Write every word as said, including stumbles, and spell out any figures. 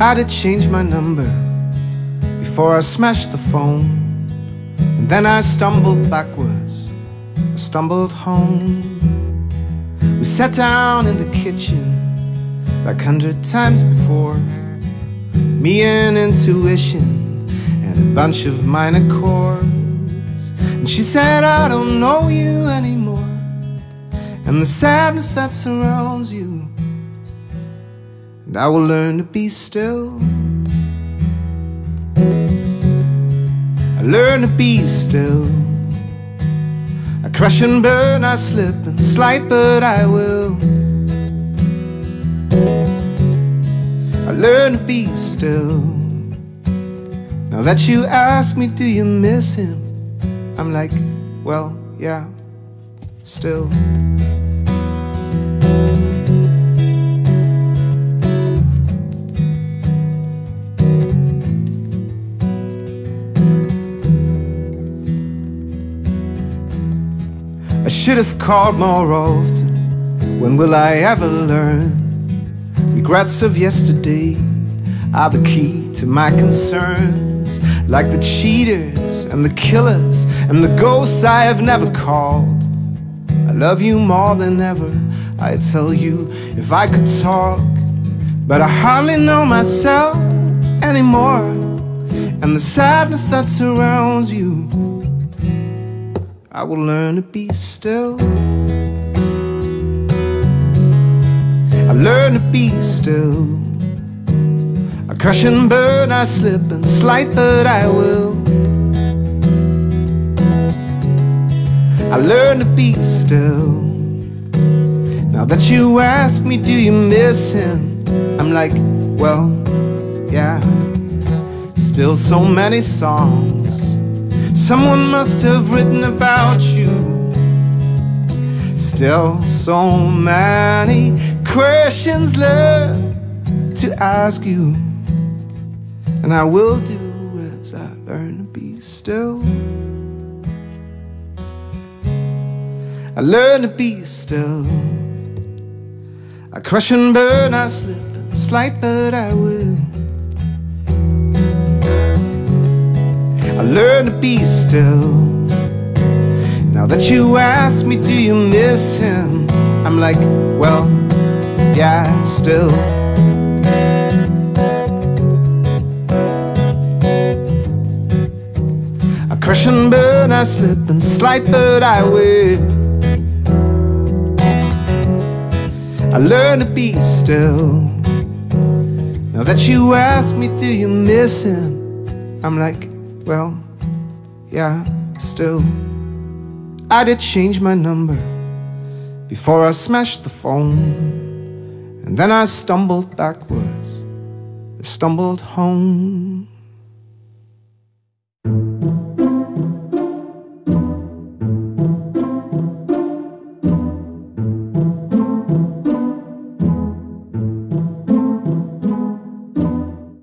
I did change my number before I smashed the phone, and then I stumbled backwards, I stumbled home. We sat down in the kitchen like hundred times before, me and intuition and a bunch of minor chords. And she said, I don't know you anymore, and the sadness that surrounds you, and I will learn to be still. I learn to be still. I crash and burn, I slip and slide, but I will. I learn to be still. Now that you ask me, do you miss him? I'm like, well, yeah, still. I should have called more often. When will I ever learn? Regrets of yesterday are the key to my concerns, like the cheaters and the killers and the ghosts I have never called. I love you more than ever, I tell you if I could talk, but I hardly know myself anymore, and the sadness that surrounds you, I will learn to be still. I learn to be still. I crash and burn, I slip and slide, but I will. I learn to be still. Now that you ask me, do you miss him? I'm like, well, yeah. Still so many songs someone must have written about you. Still so many questions left to ask you, and I will do as I learn to be still. I learn to be still. I crash and burn, I slip and slide, but I will. I learn to be still. Now that you ask me, do you miss him? I'm like, well, yeah, still. I crash and burn, I slip and slide, but I will. I learn to be still. Now that you ask me, do you miss him? I'm like, well, yeah, still. I did change my number before I smashed the phone, and then I stumbled backwards, I stumbled home.